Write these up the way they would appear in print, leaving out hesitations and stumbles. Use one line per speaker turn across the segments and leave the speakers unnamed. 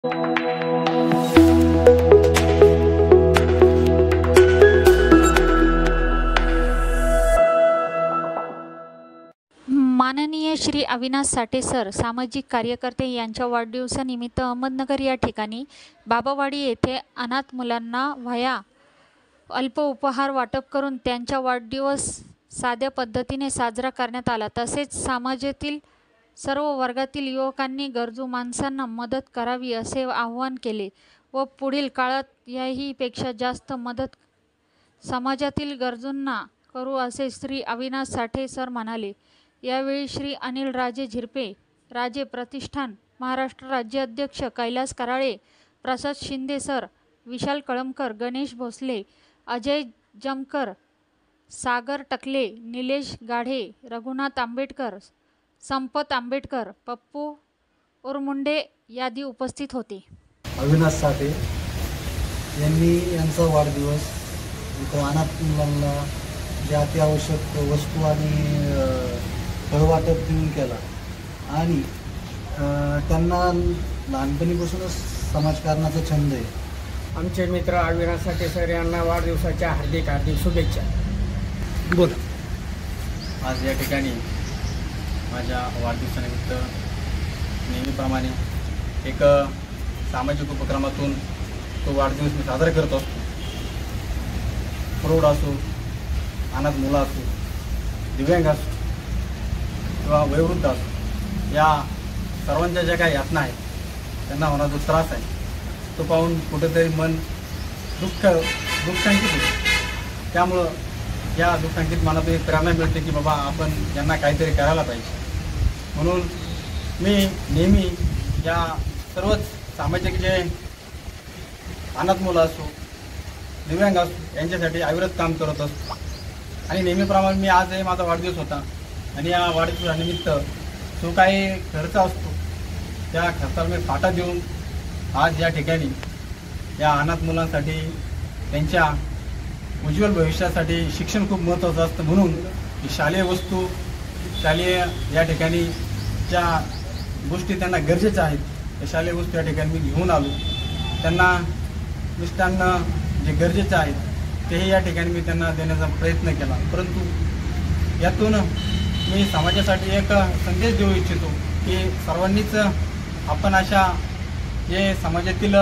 माननीय श्री अविनाश साठे सर, सामाजिक कार्यकर्ते यांच्या वाढदिवसानिमित्त अहमदनगर या ठिकाणी बाबावाडी येथे अनाथ मुलांना वह्या अल्प उपहार वाटप करून त्यांचा वाढदिवस साध्या पद्धतीने साजरा करण्यात आला। तसेच समाजातील सर्व वर्गातील युवकांनी गरजू माणसांना मदत करावी असे आवाहन केले व पुढील काळात याहीपेक्षा जास्त मदत समाजातील गरजूंना करू असे श्री अविनाश साठे सर म्हणाले। यावेळी श्री अनिल राजे झिरपे, राजे प्रतिष्ठान महाराष्ट्र राज्य अध्यक्ष कैलास कराळे, प्रसाद शिंदे सर, विशाल कळमकर, गणेश भोसले, अजय जमकर, सागर टकले, निलेश गाढे, रघुनाथ आंबेडकर, संपत आंबेडकर, पप्पू उरमुंडे यादी उपस्थित होते।
अविनाश साठे यांनी यांचा वाढदिवस इथं अनाथ मुलांना जे अत्यावश्यक वस्तू आणि फळवाटप देऊन केला आणि त्यांना लहानपणीपासूनच समाजकारणाचा छंद आहे।
आमचे मित्र अविनाश साठे सर यांना वाढदिवसाच्या हार्दिक शुभेच्छा।
बोल।
आज या ठिकाणी माझ्या वाढदिवसानिमित्त नेहमीप्रमाणे एक सामाजिक उपक्रमातून तो वाढदिवस मी साजरा करत असतो। प्रौढ असो, अनाथ मुलं असो, दिव्यांग असो किंवा वयोवृद्ध असो, या सर्वांच्या ज्या काही यातना आहेत त्यांना होणारा जो त्रास आहे तो पाहून कुठेतरी मन दुःखांकित होते। त्यामुळं या दुःखांकित मनातून एक प्रेरणा मिळते की बाबा आपण यांना काहीतरी करायला पाहिजे। म्हणून मी नेहमी या सर्वच सामाजिक जे अनाथ मुलं असो, दिव्यांग असो यांच्यासाठी अविरत काम करत असतो आणि नेहमीप्रमाणे मी आज माझा वाढदिवस होता आणि या वाढदिवसानिमित्त जो काही खर्च असतो त्या खर्चाला मी फाटा देऊन आज या ठिकाणी या अनाथ मुलांसाठी त्यांच्या उज्ज्वल भविष्यासाठी शिक्षण खूप महत्त्वाचं असतं म्हणून शालेय वस्तू, शालेय या ठिकाणी ज्या गोष्टी त्यांना गरजेच्या आहेत त्या शालेय वस्तू या ठिकाणी मी घेऊन आलो। त्यांना मिष्टान्न जे गरजेचं आहेत तेही या ठिकाणी मी त्यांना देण्याचा प्रयत्न केला, परंतु यातून मी समाजासाठी एक संदेश देऊ इच्छितो की सर्वांनीच आपण अशा जे समाजातील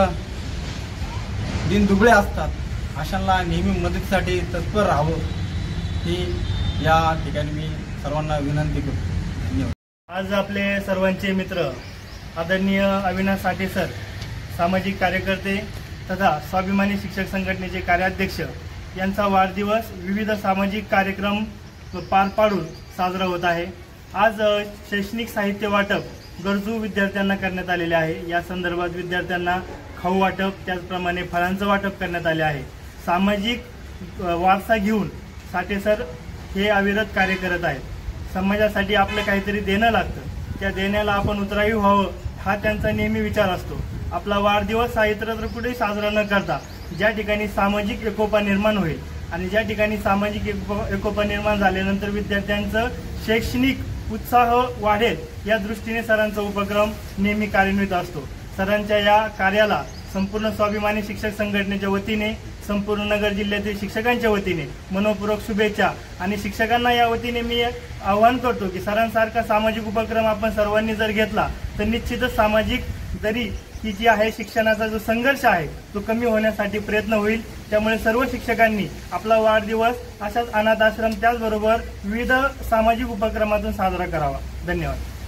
दिनदुबळे असतात अशांना नेहमी मदतीसाठी तत्पर राहावं ही या ठिकाणी मी सर्वांना विनंती करतो। धन्यवाद।
आज आपले सर्वांचे मित्र आदरणीय अविनाश साठे सर, सामाजिक कार्यकर्ते तथा स्वाभिमानी शिक्षक संघटनेचे कार्याध्यक्ष यांचा वाढदिवस विविध सामाजिक कार्यक्रम पार पाडून साजरा होत आहे। आज शैक्षणिक साहित्य वाटप गरजू विद्यार्थ्यांना करण्यात आलेले आहे। या संदर्भात विद्यार्थ्यांना खाऊ वाटप, त्याचप्रमाणे फळांचं वाटप करण्यात आले आहे। सामाजिक वारसा घेऊन साठे सर हे अविरत कार्य करत आहेत। समाजासाठी आपलं काहीतरी देणं लागतं, त्या देण्याला आपण उतरावी व्हावं हा त्यांचा नेहमी विचार असतो। आपला वाढदिवस हा इतरत्र कुठेही साजरा न करता ज्या ठिकाणी सामाजिक एकोपा निर्माण होईल आणि ज्या ठिकाणी सामाजिक एकोपा निर्माण झाल्यानंतर विद्यार्थ्यांचं शैक्षणिक उत्साह वाढेल या दृष्टीने सरांचा उपक्रम नेहमी कार्यान्वित असतो। सरांच्या या कार्याला संपूर्ण स्वाभिमानी शिक्षक संघटनेच्या वतीने, संपूर्ण नगर जिल्ह्यातील शिक्षकांच्या वतीने मनोपूर्वक शुभेच्छा आणि शिक्षकांना या वतीने मी आवाहन करतो की सरांसारखा सामाजिक उपक्रम आपण सर्वांनी जर घेतला तर निश्चितच सामाजिक दरी ही जी आहे, शिक्षणाचा जो संघर्ष आहे तो कमी होण्यासाठी प्रयत्न होईल। त्यामुळे सर्व शिक्षकांनी आपला वाढदिवस अशाच अनाथ आश्रम त्याचबरोबर विविध सामाजिक उपक्रमातून साजरा करावा। धन्यवाद।